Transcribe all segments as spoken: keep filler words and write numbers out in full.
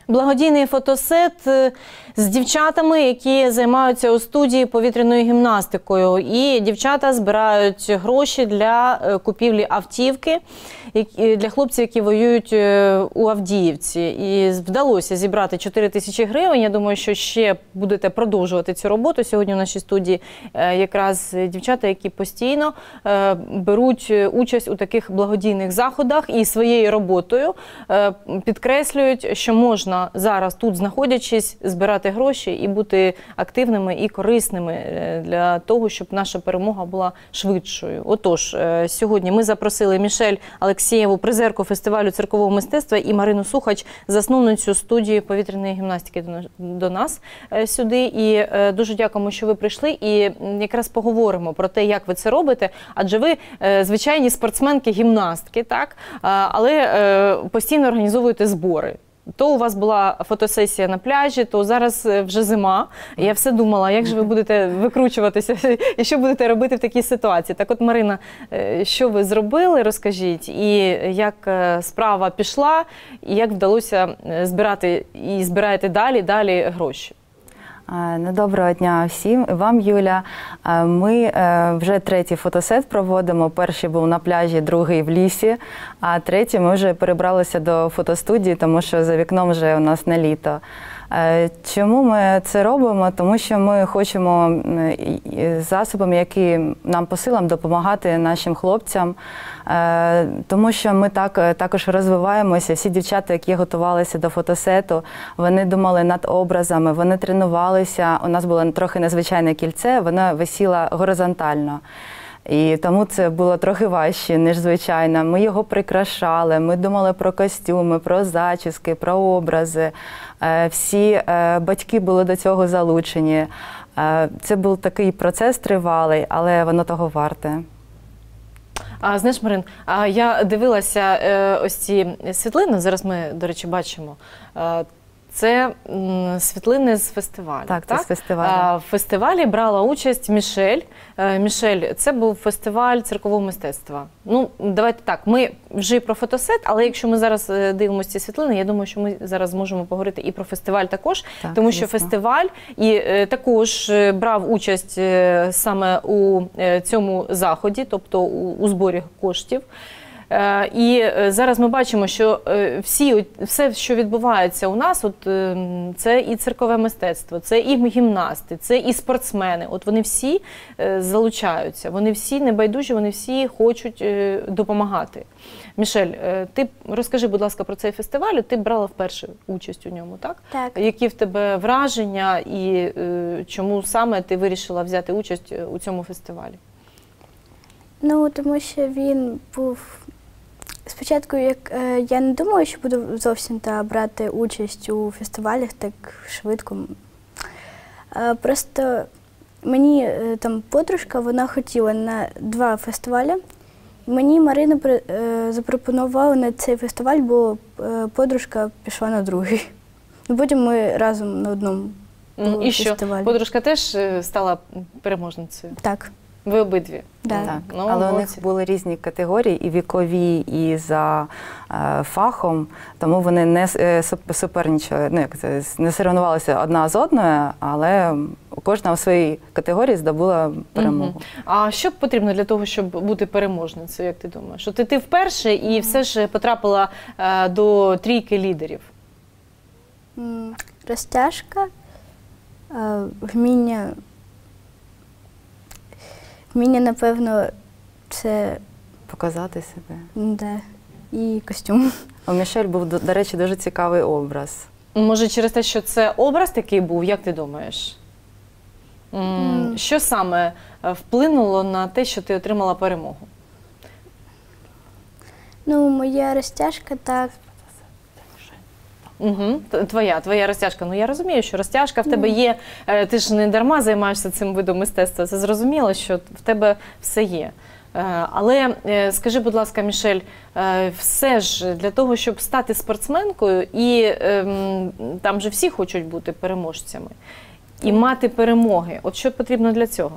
Благодійний фотосет з дівчатами, які займаються у студії повітряною гімнастикою. І дівчата збирають гроші для купівлі автівки для хлопців, які воюють у Авдіївці. І вдалося зібрати чотири тисячі гривень. Я думаю, що ще будете продовжувати цю роботу. Сьогодні в нашій студії якраз дівчата, які постійно беруть участь у таких благодійних заходах і своєю роботою підкреслюють, що можна зараз тут, знаходячись, збирати гроші і бути активними і корисними для того, щоб наша перемога була швидшою. Отож, сьогодні ми запросили Мішель Алексєєву, призерку фестивалю циркового мистецтва, і Марину Сухач, засновницю студії повітряної гімнастики, до нас сюди. І дуже дякуємо, що ви прийшли, і якраз поговоримо про те, як ви це робите, адже ви звичайні спортсменки-гімнастки, так? Але постійно організовуєте збори. То у вас була фотосесія на пляжі, то зараз вже зима. Я все думала, як же ви будете викручуватися і що будете робити в такій ситуації. Так от, Марина, що ви зробили, розкажіть, і як справа пішла, і як вдалося збирати, і збираєте далі, далі гроші? Ну, доброго дня всім. І вам, Юля. Ми вже третій фотосет проводимо. Перший був на пляжі, другий в лісі, а третій ми вже перебралися до фотостудії, тому що за вікном вже у нас не літо. Чому ми це робимо? Тому що ми хочемо засобами, які нам по силам, допомагати нашим хлопцям, тому що ми так, також розвиваємося. Всі дівчата, які готувалися до фотосету, вони думали над образами, вони тренувалися. У нас було трохи незвичайне кільце, воно висіло горизонтально. І тому це було трохи важче, ніж звичайно. Ми його прикрашали, ми думали про костюми, про зачіски, про образи. Всі батьки були до цього залучені. Це був такий процес тривалий, але воно того варте. А, знаєш, Марин, а я дивилася ось ці світлини, зараз ми, до речі, бачимо. Це світлини з фестивалю. Так, це так? з фестивалю. А, в фестивалі брала участь Мішель. Мішель, це був фестиваль циркового мистецтва. Ну, давайте так, ми вже і про фотосет, але якщо ми зараз дивимося ці світлини, я думаю, що ми зараз зможемо поговорити і про фестиваль також, так, тому що звісно. Фестиваль і е, також брав участь е, саме у е, цьому заході, тобто у, у зборі коштів. І зараз ми бачимо, що всі, все, що відбувається у нас, от, це і циркове мистецтво, це і гімнасти, це і спортсмени. От вони всі залучаються, вони всі небайдужі, вони всі хочуть допомагати. Мішель, ти розкажи, будь ласка, про цей фестиваль. Ти брала вперше участь у ньому, так? Так. Які в тебе враження і чому саме ти вирішила взяти участь у цьому фестивалі? Ну, тому що він був... Спочатку, як е, я не думала, що буду зовсім та брати участь у фестивалях так швидко. Е, просто мені е, там подружка, вона хотіла на два фестивалі. Мені Марина при, е, запропонувала на цей фестиваль, бо е, подружка пішла на другий. Потім ми разом на одному mm, І фестивалі. що, подружка теж стала переможницею? Так. Ви обидві? Да. Так, ну, але молодці. у них були різні категорії, і вікові, і за е, фахом, тому вони не е, суперничали, ну, як це, не соревнувалися одна з одною, але кожна у своїй категорії здобула перемогу. Угу. А що потрібно для того, щоб бути переможницею, як ти думаєш? Що ти, ти вперше і все ж потрапила е, до трійки лідерів? Розтяжка, е, вміння... Вміння, напевно, це... Показати себе. Да. І костюм. У Мішель був, до, до речі, дуже цікавий образ. Може, через те, що це образ такий був, як ти думаєш? Mm. Що саме вплинуло на те, що ти отримала перемогу? Ну, моя розтяжка, так. Угу. Твоя, твоя розтяжка. Ну, я розумію, що розтяжка в тебе є, ти ж не дарма займаєшся цим видом мистецтва, це зрозуміло, що в тебе все є. Але скажи, будь ласка, Мішель, все ж для того, щоб стати спортсменкою, і там же всі хочуть бути переможцями, і мати перемоги, от що потрібно для цього?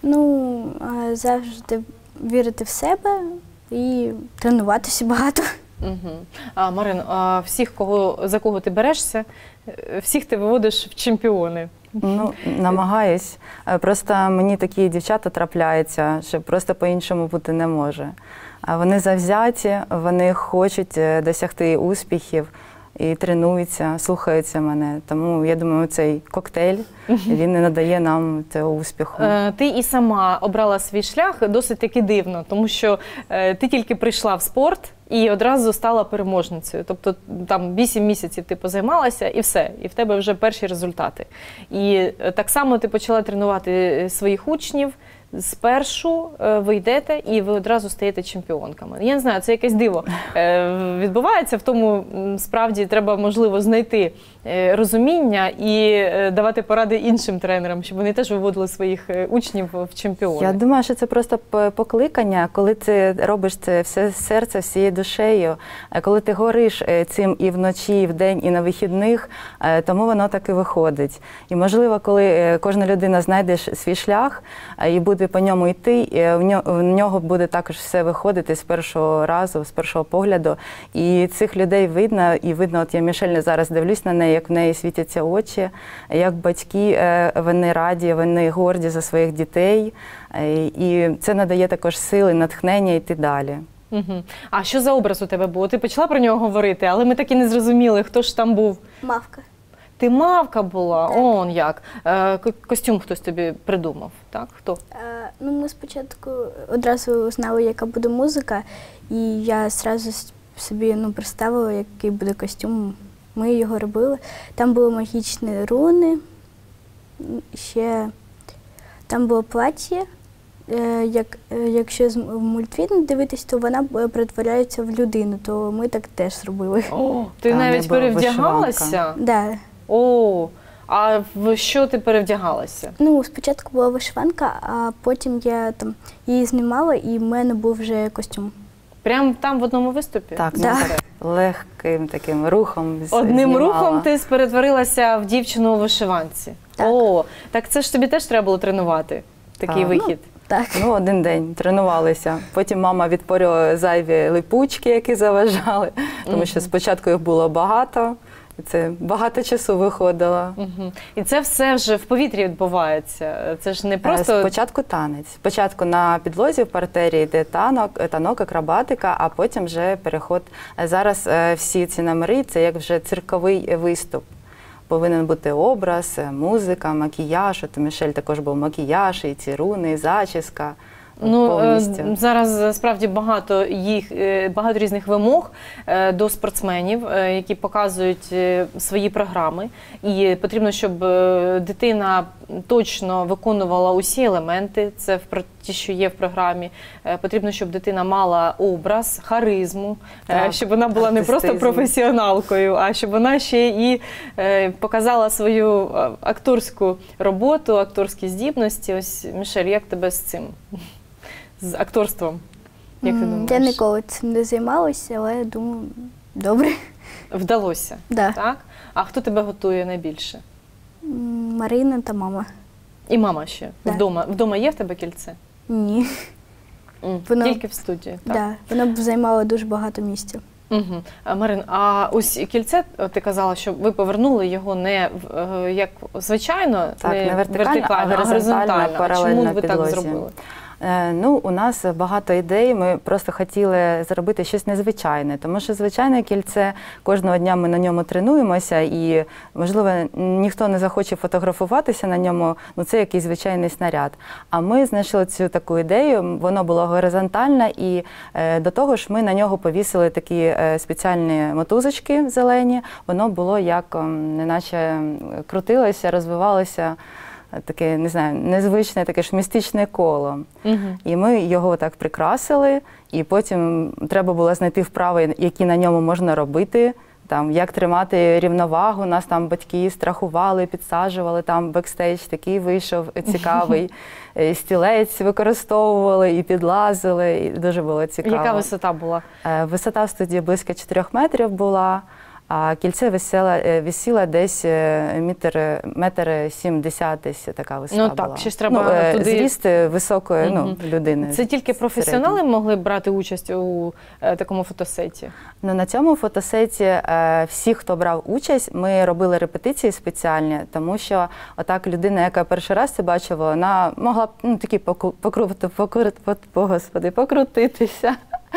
Ну, завжди вірити в себе і тренуватися багато. Угу. А, Марин, а всіх, кого, за кого ти берешся, всіх ти виводиш в чемпіони? Ну, намагаюсь. Просто мені такі дівчата трапляються, що просто по-іншому бути не може. А вони завзяті, вони хочуть досягти успіхів і тренуються, слухаються мене. Тому, я думаю, цей коктейль, він не надає нам цього успіху. Ти і сама обрала свій шлях досить таки дивно, тому що ти тільки прийшла в спорт і одразу стала переможницею. Тобто там вісім місяців ти позаймалася і все, і в тебе вже перші результати. І так само ти почала тренувати своїх учнів. Спершу ви йдете і ви одразу стаєте чемпіонками. Я не знаю, це якесь диво відбувається, в тому справді треба, можливо, знайти розуміння і давати поради іншим тренерам, щоб вони теж виводили своїх учнів в чемпіони. Я думаю, що це просто покликання, коли ти робиш це все з серця, всією душею, коли ти гориш цим і вночі, і вдень, і на вихідних, тому воно так і виходить. І, можливо, коли кожна людина знайде свій шлях і буде по ньому йти, в нього буде також все виходити з першого разу, з першого погляду. І цих людей видно, і видно, от я Мішель зараз дивлюсь на неї, як в неї світяться очі, як батьки, вони раді, вони горді за своїх дітей. І це надає також сили, натхнення йти далі. Угу. А що за образ у тебе був? Ти почала про нього говорити, але ми так і не зрозуміли, хто ж там був. Мавка. Ти мавка була? Так. Он як. Е, костюм хтось тобі придумав, так? Хто? Е, ну, ми спочатку одразу знали, яка буде музика, і я одразу собі ну, представила, який буде костюм. Ми його робили. Там були магічні руни, ще там було плаття. Е, як, е, якщо в мультфільм дивитись, то вона перетворяється в людину, то ми так теж зробили. О, ти Там навіть була перевдягалася? Да. О, а в що ти перевдягалася? Ну, спочатку була вишиванка, а потім я там її знімала, і в мене був вже костюм. Прямо там в одному виступі? Так, Да. легким таким рухом Одним знімала. рухом ти перетворилася в дівчину у вишиванці? Так. О, так це ж тобі теж треба було тренувати, такий Так. вихід. Так. Ну, один день тренувалися. Потім мама відпорювала зайві липучки, які заважали, тому що спочатку їх було багато, і це багато часу виходило. Угу. І це все вже в повітрі відбувається? Це ж не просто… Спочатку танець. Спочатку на підлозі в партері йде танок, танок, акробатика, а потім вже переход. Зараз всі ці номери – це як вже цирковий виступ. Повинен бути образ, музика, макіяж. От у Мішель також був макіяж, і ці руни, і зачіска. Ну, повністю. зараз справді багато їх, багато різних вимог до спортсменів, які показують свої програми. І потрібно, щоб дитина точно виконувала усі елементи, це ті, що є в програмі. Потрібно, щоб дитина мала образ, харизму, так, щоб вона була не просто професіоналкою, а щоб вона ще і показала свою акторську роботу, акторські здібності. Ось, Мішель, як тебе з цим? З акторством, як ти думаєш? Я ніколи цим не займалася, але я думаю, добре. Вдалося, Да. так? А хто тебе готує найбільше? Марина та мама. І мама ще? Да. Вдома, Вдома є в тебе кільце? Ні. М, Воно- Тільки в студії, так? Да. Вона б займала дуже багато місця. Угу. А, Марин, а ось кільце, ти казала, що ви повернули його не в- е, як звичайно, Так, не вертикально, а а горизонтально, паралельно Чому ви так підлозі. зробили? Е, Ну, у нас багато ідей, ми просто хотіли зробити щось незвичайне, тому що звичайне кільце, кожного дня ми на ньому тренуємося і, можливо, ніхто не захоче фотографуватися на ньому, ну це якийсь звичайний снаряд. А ми знайшли цю таку ідею, воно було горизонтальне і е, до того ж ми на нього повісили такі е, спеціальні мотузочки зелені, воно було як, ем, неначе крутилося, розвивалося. Таке, не знаю, незвичне, таке ж містичне коло. Угу. І ми його так прикрасили, і потім треба було знайти вправи, які на ньому можна робити, там, як тримати рівновагу. Нас там батьки страхували, підсаджували, там бекстейдж такий вийшов цікавий. Стілець використовували і підлазили, і дуже було цікаво. Яка висота була? Висота в студії близько чотирьох метрів була. А кільце висіло, висіло десь метр, метр сімдесят, десь така висота Ну була. так, ще ж треба ну, туди... Зріст високої Угу. ну, людини. Це тільки професіонали середньо. могли брати участь у е, такому фотосеті? Ну, на цьому фотосеті е, всі, хто брав участь, ми робили репетиції спеціальні, тому що отак людина, яка перший раз це бачила, вона могла б ну, такі поку, покрути, покрути, по, господи, покрутитися.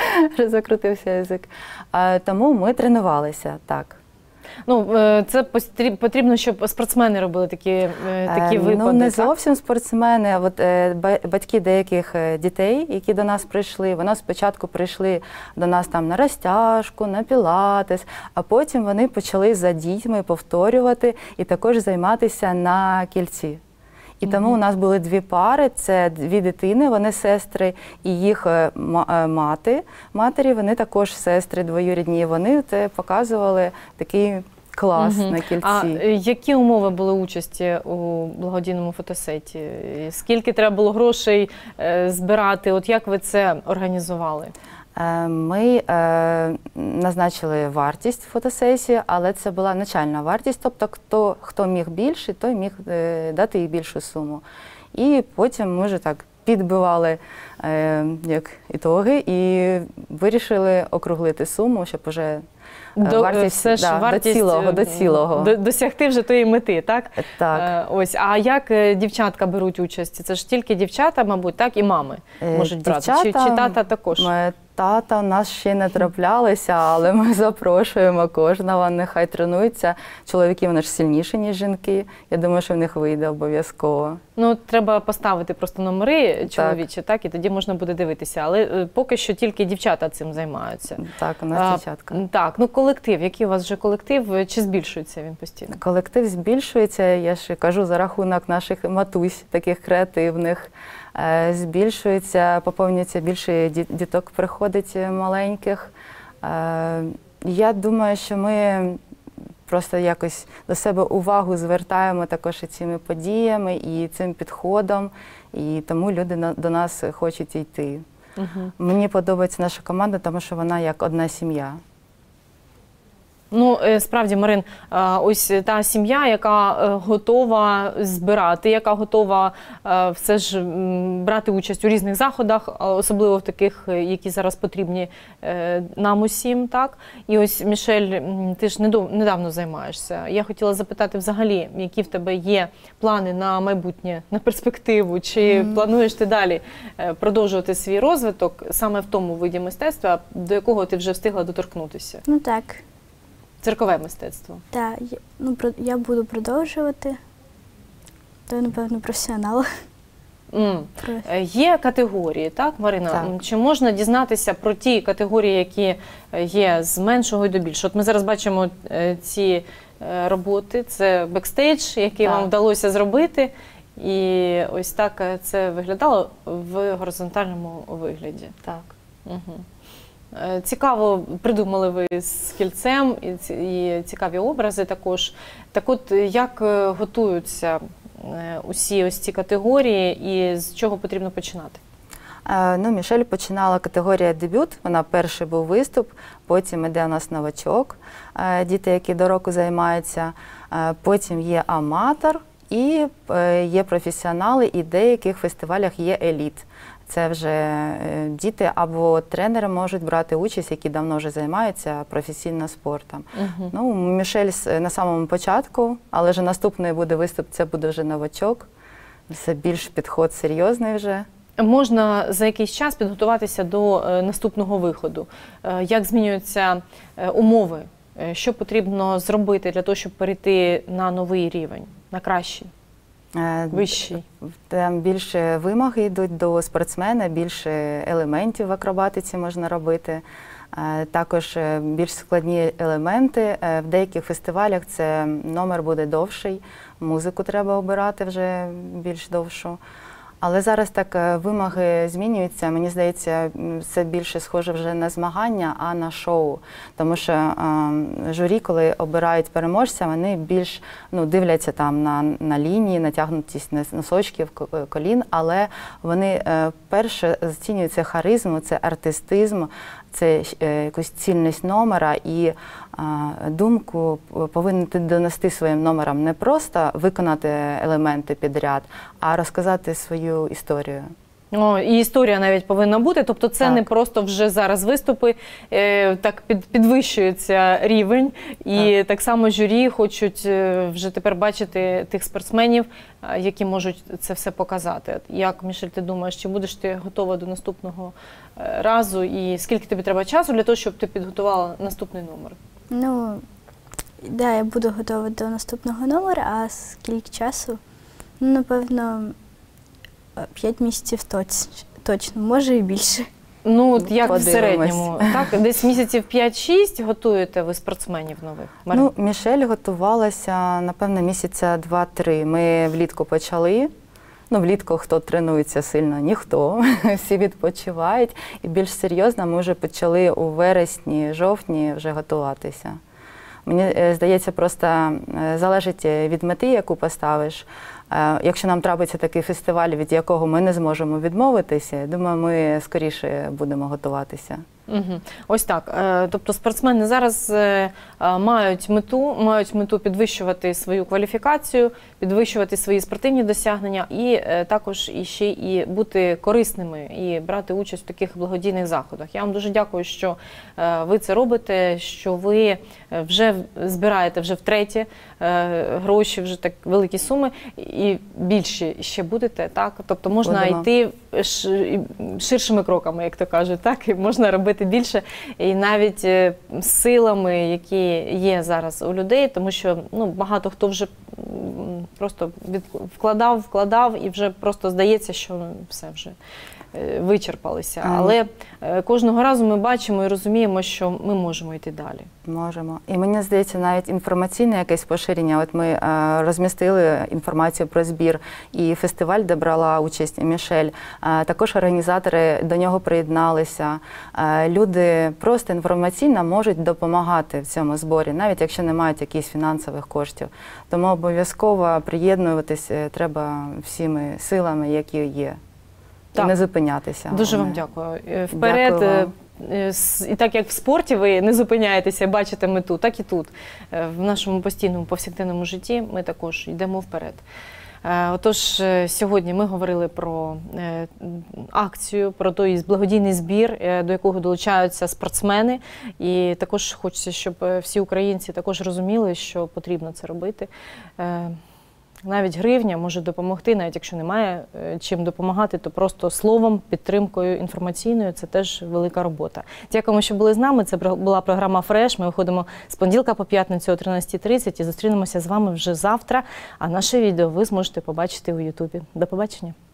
Закрутився язик. Е, тому ми тренувалися, так. Ну, е, це потрібно, щоб спортсмени робили такі, е, такі Е, випади, Ну, не так? зовсім спортсмени, а от е, ба- батьки деяких е, дітей, які до нас прийшли, вони спочатку прийшли до нас там на розтяжку, на пілатес, а потім вони почали за дітьми повторювати і також займатися на кільці. І тому Мгм. у нас були дві пари, це дві дитини, вони сестри, і їх е, ма- е, мати, матері, вони також сестри двоюрідні, вони це показували такий клас Мгм. на кільці. А е, які умови були участі у благодійному фотосеті? І скільки треба було грошей е, збирати? От як ви це організували? Е, Ми е, назначили вартість фотосесії, але це була начальна вартість, тобто хто, хто міг більше, той міг е, дати їй більшу суму. І потім ми вже так підбивали е, як ітоги і вирішили округлити суму, щоб вже До, вартість, все ж да, вартість до цілого, е, до цілого. до- досягти вже тої мети, так? Так. Е, ось. А як е, дівчатка беруть участь? Це ж тільки дівчата, мабуть, так? І мами Е, можуть брати? Чи, чи дівчата, тата також? Ми, тата у нас ще не траплялися, але ми запрошуємо кожного, нехай тренуються. Чоловіки, вони ж сильніші, ніж жінки. Я думаю, що в них вийде обов'язково. Ну, треба поставити просто номери чоловічі, так, і тоді можна буде дивитися. Але е, поки що тільки дівчата цим займаються. Так, у нас А, дівчатка. Так, ну колектив. Який у вас вже колектив? Чи збільшується він постійно? Колектив збільшується, я ж кажу, за рахунок наших матусь, таких креативних. Е, Збільшується, поповнюється більше ді- діток приходить маленьких. Е, Я думаю, що ми просто якось до себе увагу звертаємо також і цими подіями, і цим підходом, і тому люди на- до нас хочуть йти. Угу. Мені подобається наша команда, тому що вона як одна сім'я. Ну, е, справді, Марин, е, ось та сім'я, яка е, готова збирати, яка готова е, все ж м, брати участь у різних заходах, а особливо в таких, е, які зараз потрібні е, нам усім, так? І ось, Мішель, м, ти ж недов- недавно займаєшся. Я хотіла запитати взагалі, які в тебе є плани на майбутнє, на перспективу, чи Мгм. плануєш ти далі е, продовжувати свій розвиток саме в тому виді мистецтва, до якого ти вже встигла доторкнутися? Ну так, Циркове мистецтво. так, я- ну, про- я буду продовжувати. То я, напевно, професіонал. М. Е, Є категорії, так, Марина? Так. М, Чи можна дізнатися про ті категорії, які е, є з меншого і до більшого? От ми зараз бачимо е, ці е, роботи, це бекстейдж, який Так. вам вдалося зробити, і ось так е, це виглядало в горизонтальному вигляді. Так. Угу. Цікаво придумали ви з кільцем, і ці- і цікаві образи також. Так от, як е, готуються е, усі ось ці категорії і з чого потрібно починати? Е, Ну, Мішель починала категорія дебют, вона перший був виступ, потім іде у нас новачок, е, діти, які до року займаються, е, потім є аматор і е, є професіонали, і в деяких фестивалях є еліт. Це вже е, діти або тренери можуть брати участь, які давно вже займаються професійно спортом. Угу. Ну, Мішель с- на самому початку, але вже наступний буде виступ, це буде вже новачок. Це більш підход серйозний вже. Можна за якийсь час підготуватися до е, наступного виходу. Е, Як змінюються е, умови? Е, Що потрібно зробити для того, щоб перейти на новий рівень, на кращий, Е, вищий? Там більше вимоги йдуть до спортсмена, більше елементів в акробатиці можна робити. Е, Також е, більш складні елементи. Е, В деяких фестивалях це номер буде довший, музику треба обирати вже більш довшу. Але зараз так е, вимоги змінюються. Мені здається, м, це більше схоже вже на змагання, а на шоу. Тому що е, журі, коли обирають переможця, вони більш ну, дивляться там на, на лінії, натягнутість нос- носочків, ко- е, колін, але вони е, перше оцінюють це харизму, це артистизм це е, якусь цільність номера і а, думку повинен ти донести своїм номерам, не просто виконати елементи підряд, а розказати свою історію. О, і історія навіть повинна бути, тобто це так. Не просто вже зараз виступи, е, так під, підвищується рівень, і так. так само журі хочуть вже тепер бачити тих спортсменів, які можуть це все показати. Як, Мішель, ти думаєш, чи будеш ти готова до наступного разу, і скільки тобі треба часу для того, щоб ти підготувала наступний номер? Ну, да, я буду готова до наступного номера, а скільки часу? Ну, напевно, п'ять місяців точно, може і більше. Ну, от як в середньому, так? Десь місяців п'ять-шість готуєте ви спортсменів нових? Марин? Ну, Мішель готувалася, напевно, місяця два-три. Ми влітку почали. Ну, влітку хто тренується сильно? Ніхто. Всі відпочивають. І більш серйозно ми вже почали у вересні, жовтні вже готуватися. Мені здається, просто залежить від мети, яку поставиш. Якщо нам трапиться такий фестиваль, від якого ми не зможемо відмовитися, я думаю, ми скоріше будемо готуватися. Угу. Ось так. Тобто спортсмени зараз мають мету, мають мету підвищувати свою кваліфікацію, підвищувати свої спортивні досягнення і також іще і бути корисними і брати участь в таких благодійних заходах. Я вам дуже дякую, що ви це робите, що ви вже збираєте вже втретє гроші, вже так великі суми і більше ще будете, так? Тобто можна Будемо. йти ширшими кроками, як то кажуть, так? І можна робити більше, і навіть силами, які є зараз у людей, тому що ну, багато хто вже просто від... вкладав, вкладав, і вже просто здається, що все вже вичерпалися. Але кожного разу ми бачимо і розуміємо, що ми можемо йти далі. Можемо. І мені здається, навіть інформаційне якесь поширення. От ми розмістили інформацію про збір і фестиваль, де брала участь Мішель. Також організатори до нього приєдналися. Люди просто інформаційно можуть допомагати в цьому зборі, навіть якщо не мають якихось фінансових коштів. Тому обов'язково приєднуватись треба всіми силами, які є. Так. І не зупинятися. Дуже вам дякую. Вперед, дякую і так як в спорті ви не зупиняєтеся, бачите мету, так і тут. В нашому постійному повсякденному житті ми також йдемо вперед. Отож, сьогодні ми говорили про акцію, про той благодійний збір, до якого долучаються спортсмени. І також хочеться, щоб всі українці також розуміли, що потрібно це робити. Навіть гривня може допомогти, навіть якщо немає чим допомагати, то просто словом, підтримкою інформаційною – це теж велика робота. Дякуємо, що були з нами. Це була програма «Фреш». Ми виходимо з понеділка по п'ятницю о тринадцятій тридцять і зустрінемося з вами вже завтра. А наше відео ви зможете побачити у Ютубі. До побачення.